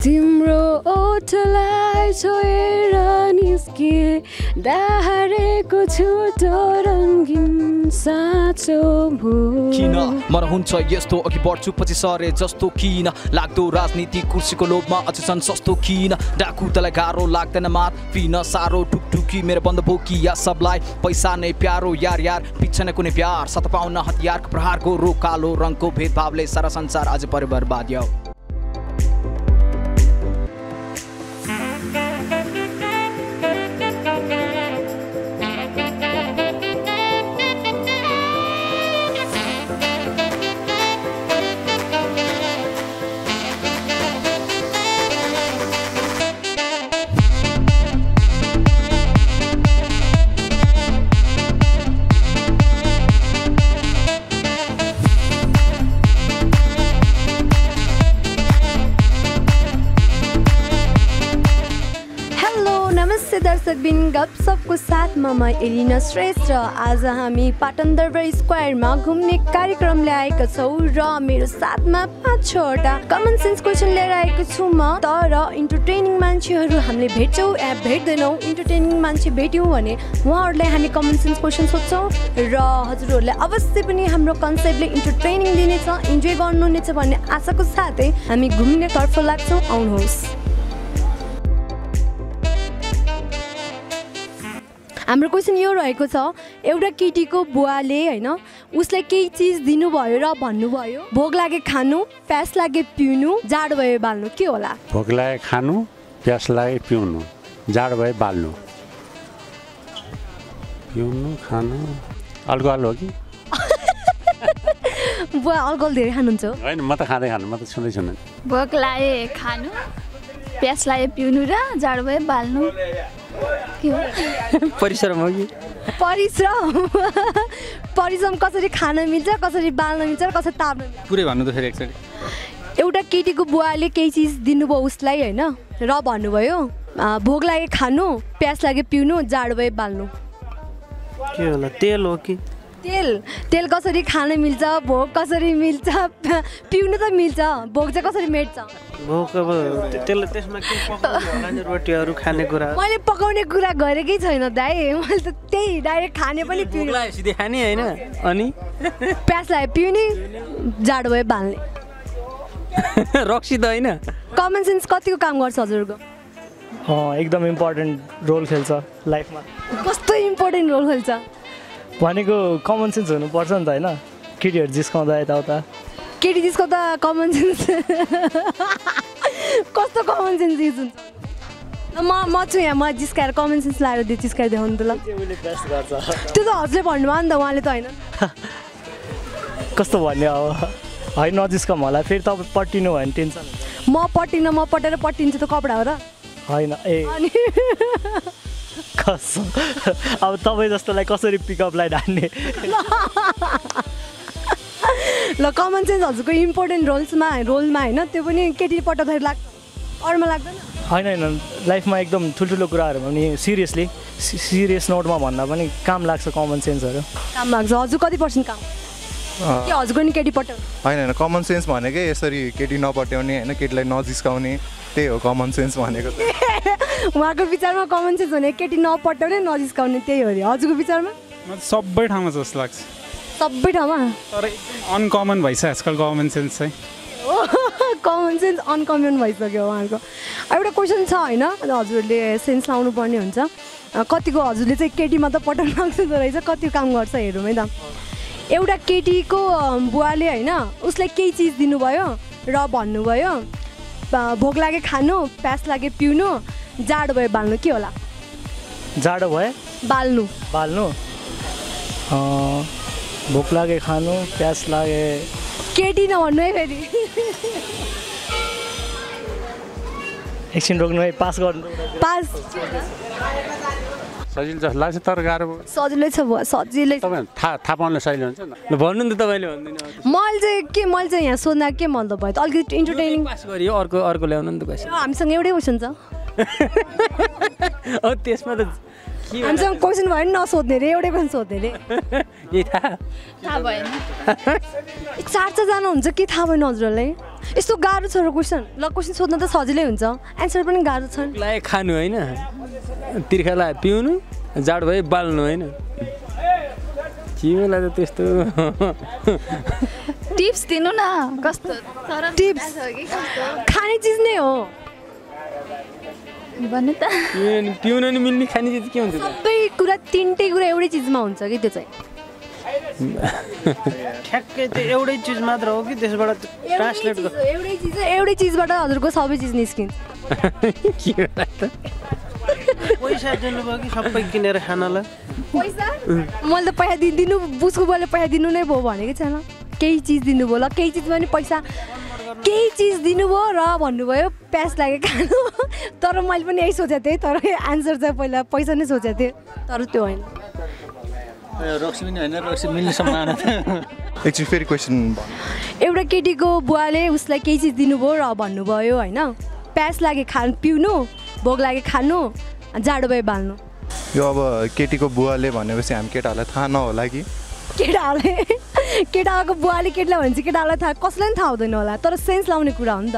तिम्रो ओठलाई छोएर निस्के दारेको छुटो रङ्गिन साँचो भो किन मर हुन्छ यस्तो अघि बढ्छु पछि सरे जस्तो किन लाग्दो राजनीति कुर्सीको लोभमा अझै सस्तो किन डाकु तलाई गाह्रो लाग्दैन मात पिन सारो ठुकठुकी मेरो बन्द बोकिया सबलाई पैसा नै प्यारो यार यार पिच्छा नै कुनै प्यार सत पाउन हतियारको प्रहारको रो कालो रङको भेदभावले सारा संसार आज बर्बाद यो गपसपको साथमा म एलिना श्रेष्ठ र आज हामी पाटन दरबार स्क्वायरमा घुम्ने कार्यक्रम ल्याएका छौँ र मेरो साथमा 5-6वटा कमन सेन्स क्वेसन लिएर आएको छु म तर इन्टरटेनिङ मान्छेहरू हामीले भेट्छौँ भेट्दैनौँ इन्टरटेनिङ मान्छे भेट्यौँ भने उहाँहरूलाई हामी कमन सेन्स क्वेसन सोध्छौँ र हजुरहरूले अवश्य पनि हाम्रो कन्सेप्टले इन्टरटेनिङ दिनेछ इन्जोय गर्नुहुनेछ भन्ने आशाको साथै हामी घुम्ने तर्फ लाग्छौँ आउनुहोस् हाम्रो क्वेसन यो रहेको छ एउटा केटीको बुवाले हैन उसलाई केही चीज दिनुभयो र भन्नुभयो भोक लागे खानु प्यास लागे पिउनु जाडो भए बाल्नु के होला भोक लागे खानु प्यास लागे पिउनु जाडो भए बाल्नु पिउनु खानु अल्कोहल हो कि बुवा अल्कोहल धेरै खानुहुन्छ हैन म त खाँदै खानु म त छुँदै छुन्न भोक लागे खानु प्यास लागे पिउनु र जाडो भए बाल्नु परिश्रम हो कि परिश्रम कसरी खान मिल्छ कसरी बाल्न मिल्छ र कसरी ताप्न मिल्छ पुरै भन्नु त फेरि एकचोटि एउटा केटीको बुवाले केही चिज दिनुभयो उसलाई हैन र भन्नुभयो भोक लागे खानु प्यास लागे पिउनु जाडो भए बाल्नु के होला तेल हो कि तेल कसरी खान मिल्छ भोक कसरी मिल्छ पिउनु त मिल्छ भोक चाहिँ कसरी मेट्छ भोक अब त्यसमा के पकाउने होला रोटीहरू खाने कुरा मैले पकाउने कुरा गरेकै छैन दाइ मैले त त्यही डाइरेक्ट खाने पनि पिउने सिधै खाने हैन अनि प्यास लागे पिउने जाडो भए बाल्ने रक्सी त हैन कमन सेन्स कतिको काम गर्छ हजुरको एकदम इम्पोर्टेन्ट रोल खेल्छ लाइफमा कस्तो इम्पोर्टेन्ट रोल खेल्छ भनेको कमन सेन्स हुनुपर्छ नि त हैन केटीहरू जिस्काउँदा यताउता केटी जिस्काउँदा कमन सेन्स कस्तो कमन सेन्स युज हुन्छ म छु यहाँ म जिस्काएर कमन सेन्स लाएर जिस्काएर देखाउनु त ल त्यो त हजुरले भन्नुभयो नि त उहाँले त होइन कस्तो भन्ने अब होइन नजिस्काउँ होला फेरि तपाईँ पट्टिनु भयो भने टेन्सन म पट्टिन म पटेर पट्टिन्छु त कपडा हो र होइन कसो अब तपाईँ जस्तोलाई कसरी पिकअपलाई ढान्ने ल कमन सेन्स हजुरको इम्पोर्टेन्ट रोलमा होइन त्यो पनि केटी पटाउँदाखेरि अरूमा लाग्दैन होइन लाइफमा एकदम ठुल्ठुलो कुराहरूमा पनि सिरियस नोटमा भन्दा पनि काम लाग्छ कमन सेन्सहरू काम लाग्छ हजुर कति पर्सेन्ट काम के हजुरको नि केटी पटाउने होइन कमन सेन्स भनेकै यसरी केटी नपट्याउने होइन केटीलाई नजिस्काउने त्यही हो कमन सेन्स भनेको उहाँको विचारमा कमन सेन्स भने केटी नपट्याउने नजिस्काउने त्यही हो अरे हजुरको विचारमा सबै ठाउँमा जस्तो लाग्छ सबै ठाउँमा तर अनकमन भइसक्यो आजकल कमन सेन्स चाहिँ कमन सेन्स अनकमन भइसक्यो उहाँको एउटा क्वेसन छ होइन हजुरले सेन्स लाउनु पर्ने हुन्छ कतिको हजुरले चाहिँ केटी मात्र पटाउनु लाग्छ रहेछ कति काम गर्छ हेरौँ है त एउटा केटीको बुवाले होइन उसलाई केही चिज दिनुभयो र भन्नुभयो भोक लागे खानु प्यास लागे पिउनु जाडो भए बाल्नु के होला जाडो भए बाल्नु भोक लागे खानु प्यास लागे केटी नभन्नु है फेरि एकछिन रोक्नु है पास गर्नु पास सजिलो जस्तो लाग्छ तर गाह्रो सजिलै छ बुवा सजिलै तपाईँ थाहा पाउन सजिलो हुन्छ नि भन्नु नि त तपाईँले भन्दिनँ मैले चाहिँ यहाँ सोध्दा के मन त भयो त अलिकति इन्टरटेनिङ पास गरियो अर्को ल्याउनु नि त क्वेसन हामीसँग एउटै क्वेसन छ त्यसमा त हामीसँग क्वेसन भयो नि नसोध्ने रे एउटै क्वेसन सोध्ने रे यही थाहा भएन। चारजना हुन्छ के थाहा भएन हजुरहरूलाई? यस्तो गाह्रो छ र क्वेसन? ल क्वेसन सोध्न त सजिलै हुन्छ, एन्सर पनि गाह्रो छ। भोकलाए खानु होइन, तिर्खालाई पिउनु, जाडो भए बाल्नु होइन। तिमीलाई त त्यस्तो टिप्स दिनु न कस्तो? टिप्स खाने चिज नै हो भन्नु त। पिउन नि मिल्ने खाने चिज के हुन्छ? सबै कुरा तिनटै कुरा एउटै चिजमा हुन्छ कि त्यो चाहिँ? ठ्याक्कै त्यो एउटै चिज मात्र हो कि त्यसबाट ट्रान्सलेट एउटै चिजबाट हजुरको सबै चिज निस्किन्छ। पैसा दिनुभयो कि सबै किनेर खानलाई? पैसा मैले त पैसा दिनु बुझ्को मैले पैसा दिनु नै भयो भनेको छैन। केही चिज दिनुभयो, ल केही चिजमा नि पैसा, केही चिज दिनुभयो र भन्नुभयो प्यास लाग्यो खानु। तर मैले पनि यही सोचेको थिएँ, तर एन्सर चाहिँ पहिला पैसा नै सोचेको थिएँ, तर त्यो होइन। रक्सी पनि होइन, रक्सी मिल्ने सम्भावना थियो। एकछिन फेरि क्वेसन। एउटा केटीको बुवाले उसलाई केही चिज दिनुभयो र भन्नुभयो होइन, प्यास लाग्यो खानु पिउनु, भोक लाग्यो खानु, जाडो भए बाल्नु। यो अब केटीको बुवाले भनेपछि हामी केटाहरूलाई थाहा नहोला कि? केटाको बुवाले केटीलाई भन्छ, केटालाई थाहा, कसैलाई पनि थाहा हुँदैन होला, तर सेन्स लाउने कुरा हो नि त।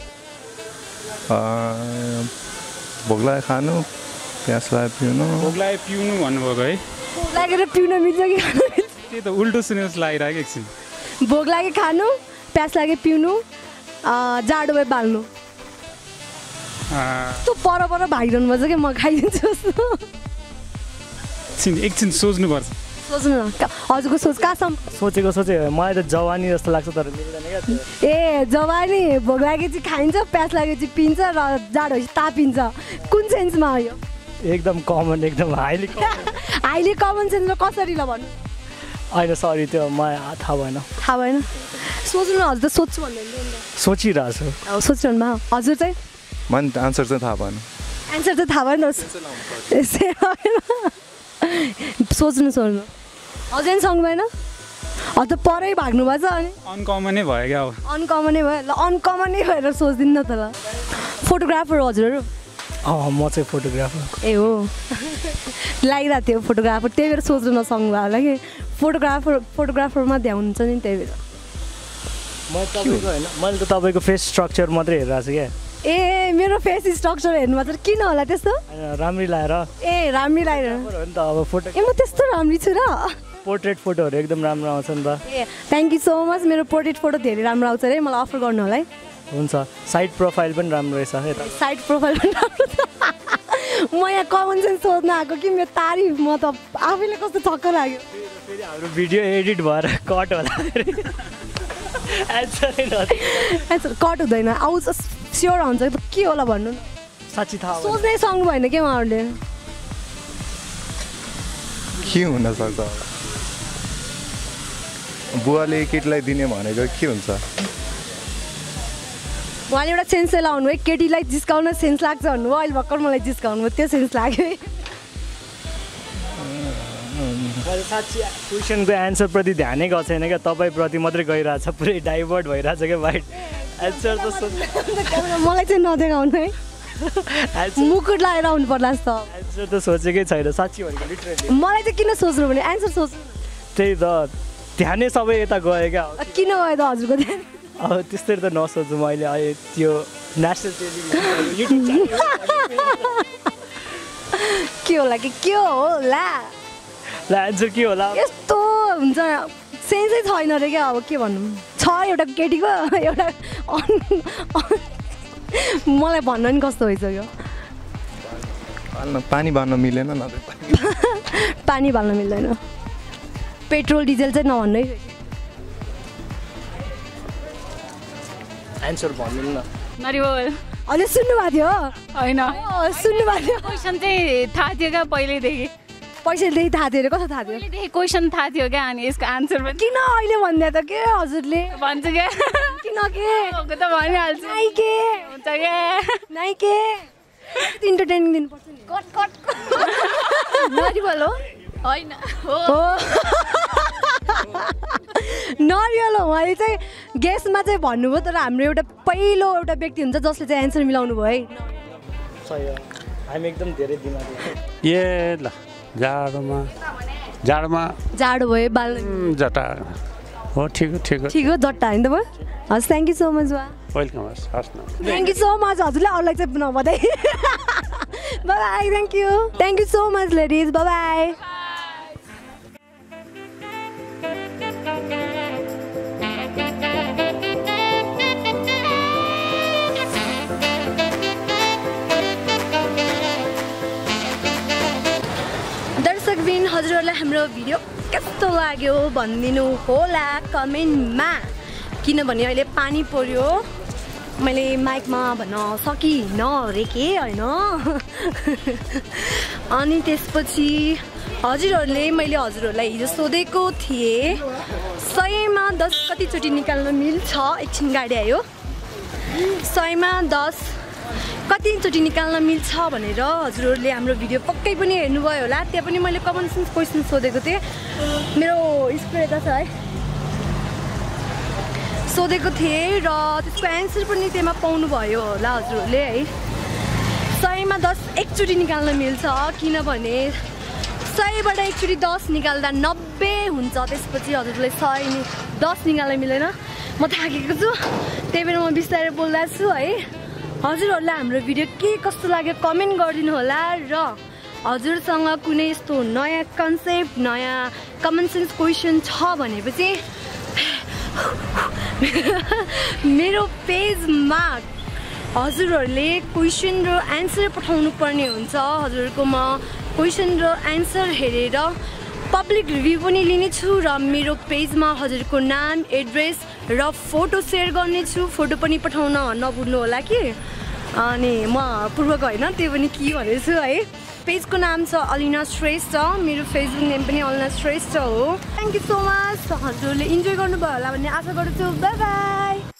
भोक खानु, प्यास लाग्यो पिउनु। भोकलाए पिउनु भन्नुभएको है? भोक लागेर पिउन मिल्छ कि खानु मिल्छ? त्यही त उल्टो सुने जस्तो लागिरहेको एकछिन। भोक लाग्यो खानु, प्यास लाग्यो पिउनु, जाडो भए बाल्नु। त्यो पर भागिरहनु पर्छ कि म खाइदिन्छु जस्तो। एकछिन सोच्नुपर्छ। सोच्नु न हजुरको सोच कहाँसम्म? सोचे मलाई त जवानी जस्तो लाग्छ तर मिल्दैन क्या त्यो। ए जवानी भोक लागेपछि खाइन्छ, प्यास लागेपछि पिन्छ र जाडो भएपछि तापिन्छ। कुन सेन्समा हो यो? एकदम कमन, एकदम हाइली कमन सेन्समा कसरी ल भन्नु? होइन सरी त्यो मलाई थाहा भएन। थाहा भएन? सोच्नु न हजुर त सोध्छु भन्दै सोचिरहेको छु। सोचिरहनु भयो हजुर चाहिँ? मलाई आन्सर चाहिँ थाहा भएन। एन्सर चाहिँ थाहा भएन? सोच्नु अझै पनि सक्नु भएन? हजुर त परै भाग्नु भएको छ अनि अनकमनै भयो क्या? अब अनकमनै भयो। ल अनकमनै भएर सोच्दिनु न त। ल फोटोग्राफर हजुरहरू? म चाहिँ फोटोग्राफर। ए हो लागिरहेको थियो फोटोग्राफर, त्यही भएर सोच्नु नसक्नु भयो होला कि? फोटोग्राफरमा ध्यान हुन्छ नि, त्यही भएर। मैले त तपाईँको फेस स्ट्रक्चर मात्रै हेरिरहेको छु क्या। ए मेरो फेस स्ट्रक्चर हेर्नु मात्र किन होला त्यस्तो? राम्री लाएर। ए राम्री लाएर हो नि त अब फोटो। ए म त्यस्तो राम्री छु र? पोर्ट्रेट फोटोहरू एकदम राम्रो आउँछ नि त। ए थ्याङ्क यू सो मच। मेरो पोर्ट्रेट फोटो धेरै राम्रो आउँछ अरे, मलाई अफर गर्नु होला है। हुन्छ। साइड प्रोफाइल पनि राम्रो रहेछ यता। साइड प्रोफाइल पनि राम्रो छ। म यहाँ कमन सेन्स सोध्न आएको कि मेरो तारिफ, म त आफैले कस्तो छक्क लाग्यो। फेरि हाम्रो भिडियो एडिट भएर कट होला। एन्सर कट हुँदैन, आउँछ स्योर हुन्छ। के होला भन्नु न? साँच्ची थाहा सोच्नै सक्नु भएन क्या उहाँहरूले? के हुनसक्छ? बुवाले केटीलाई दिने भनेको के हुन्छ? उहाँले एउटा सेन्स लाउनु है, केटीलाई जिस्काउन सेन्स लाग्छ भन्नुभयो, अहिले भर्खर मलाई जिस्काउनु भयो, त्यो सेन्स लाग्यो है। साँच्ची क्वेसनको एन्सरप्रति ध्यानै गएको छैन क्या, तपाईँप्रति मात्रै गइरहेछ, पुरै डाइभर्ट भइरहेछ क्या बाइट। एन्सर त मलाई चाहिँ नदेखाउनु है, मुकुट लगाएर आउनु पर्ला जस्तो। एन्सर त सोचेकै छैन साँच्ची भनेको लिटरली। मलाई चाहिँ किन सोच्नु भने एन्सर सोच्नु। त्यही त ध्यानै सबै यता गयो क्या। किन गयो त हजुरको ध्यान? अब त्यस्तै त नसोच्नु मैले अहिले त्यो नेसनल टेलिभिजन के होला कि के होला? ल एन्सर के होला? यस्तो हुन्छ सेन्सै छैन अरे क्या। अब के भन्नु छ एउटा केटीको एउटा मलाई भन्न नि कस्तो भइसक्यो। पानी बाल्न मिलेन न? पानी बाल्न मिल्दैन, पेट्रोल डिजेल चाहिँ नभन्नु है। एन्सर भन्नु न। नरिवल। अहिले सुन्नुभएको थियो? होइन सुन्नुभएको थियो। क्वेसन चाहिँ थाहा थियो क्या पहिल्यैदेखि? पैसादेखि थाहा थियो अरे? कस्तो थाहा थियो? पहिल्यैदेखि क्वेसन थाहा थियो क्या, अनि यसको आन्सर पनि। किन अहिले भन्दै त के हजुरले? भन्छु क्या। किन के? त भनिहाल्छु। नाइ के हुन्छ क्या, नाइ के इन्टरटेनिङ दिनुपर्छ नि। कट कट नरिवल हो? होइन हो नरिवल हो। उहाँले चाहिँ गेसमा चाहिँ भन्नुभयो, तर हाम्रो एउटा पहिलो एउटा व्यक्ति हुन्छ जसले चाहिँ एन्सर मिलाउनु भयो है। सही हो, हामी एकदम धेरै दिमाग। ए ल जाडोमा जाडोमा जाडो भयो बाल्न जटा हो ठिक हो ठिक हो जट्टा होइन त भयो हस् थ्याङ्क यू सो मच वा वेलकम हस् न थ्याङ्क यू सो मच हजुरलाई अरूलाई चाहिँ नभदै bye thank you so much ladies bye दर्शकबिन हजुरहरूलाई हाम्रो भिडियो कस्तो लाग्यो भनिदिनु होला कमेन्टमा किनभने अहिले पानी पर्यो मैले माइकमा भन्न सकिनँ अरे के होइन अनि त्यसपछि मैले हजुरहरूलाई हिजो सोधेको थिएँ 100मा 10 कतिचोटि निकाल्न मिल्छ एकछिन गाडी आयो 100मा 10 कतिचोटि निकाल्न मिल्छ भनेर हजुरहरूले हाम्रो भिडियो पक्कै पनि हेर्नुभयो होला त्यहाँ पनि मैले कमन सेन्स क्वेसन सोधेको थिएँ मेरो स्क्रिन यता छ है सोधेको थिएँ र त्यसको एन्सर पनि त्यहाँ पाउनुभयो होला हजुरहरूले है 100मा 10 एकचोटि निकाल्न मिल्छ किनभने 100बाट एकचोटि 10 निकाल्दा 90 हुन्छ त्यसपछि हजुरले 10 निकाल्न मिलेन म थाकेको छु त्यही भएर म बिस्तारै बोल्दैछु है हजुरहरूलाई हाम्रो भिडियो के कस्तो लाग्यो कमेन्ट गरिदिनु होला र हजुरसँग कुनै यस्तो नयाँ कन्सेप्ट नयाँ कमन सेन्स क्वेसन छ भनेपछि मेरो पेजमा हजुरहरूले क्वेसन र एन्सर पठाउनु पर्ने हुन्छ हजुरहरूको म क्वेसन र एन्सर हेरेर पब्लिक रिभ्यू पनि लिनेछु र मेरो पेजमा हजुरको नाम एड्रेस र फोटो सेयर गर्नेछु फोटो पनि पठाउन नभुल्नु होला कि अनि म पूर्वको होइन त्यो पनि के भनेछु है पेजको नाम छ अलिना श्रेष्ठ मेरो फेसबुक नेम पनि अलिना श्रेष्ठ हो थ्याङ्क यू सो मच हजुरले इन्जोय गर्नुभयो होला भन्ने आशा गर्छु बाई बाई